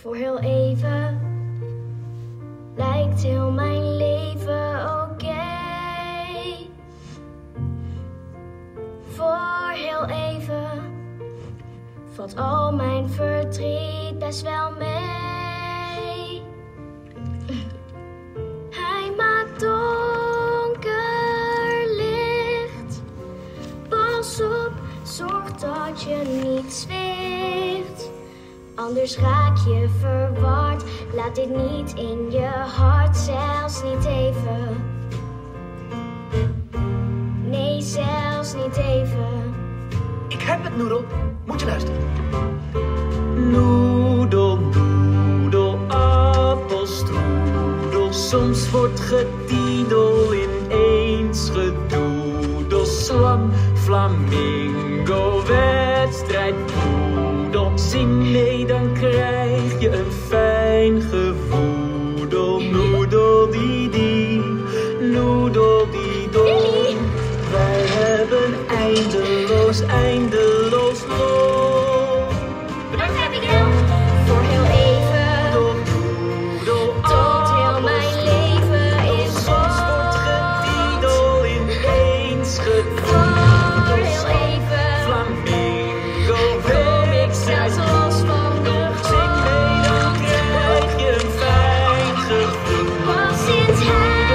Voor heel even lijkt heel mijn leven oké. Voor heel even valt al mijn verdriet best wel mee. Hij maakt donker licht. Pas op, zorg dat je niet zweeft. Anders raak je verward. Laat dit niet in je hart, zelfs niet even. Nee, zelfs niet even. Ik heb het, Noedel. Moet je luisteren. Noedel, noedel, appelstrudel. Soms wordt getiedel ineens gedoedel. Slang, flamingo, wedstrijd, poedel. Zing mee, dan krijg je een fijn gevoedel. Noedel, die, noedel, die, dol. Wij hebben eindeloos, eindeloos lol. Bedankt, Abigail. Voor heel even. Tot heel mijn leven is Soms wordt getiedel ineens gedoedel. voor heel even. Flamingo, Kom ik zelfs los van de zing mee, dan krijg je een fijn gevoel. pas sinds hij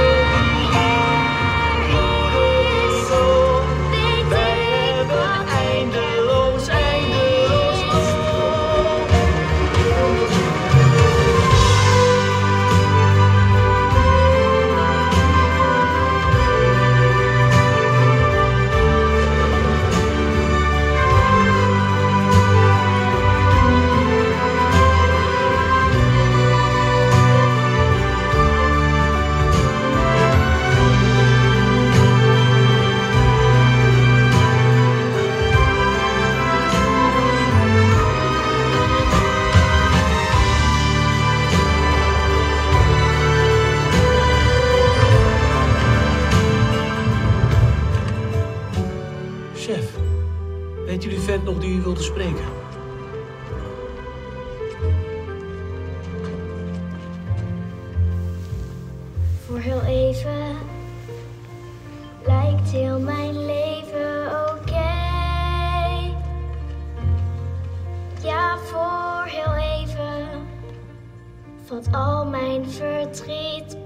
er is, weet ik wat Eindeloos, eindeloos lol. Chef, weet jullie vent nog die u wilde spreken? Voor heel even lijkt heel mijn leven oké. Ja, voor heel even valt al mijn verdriet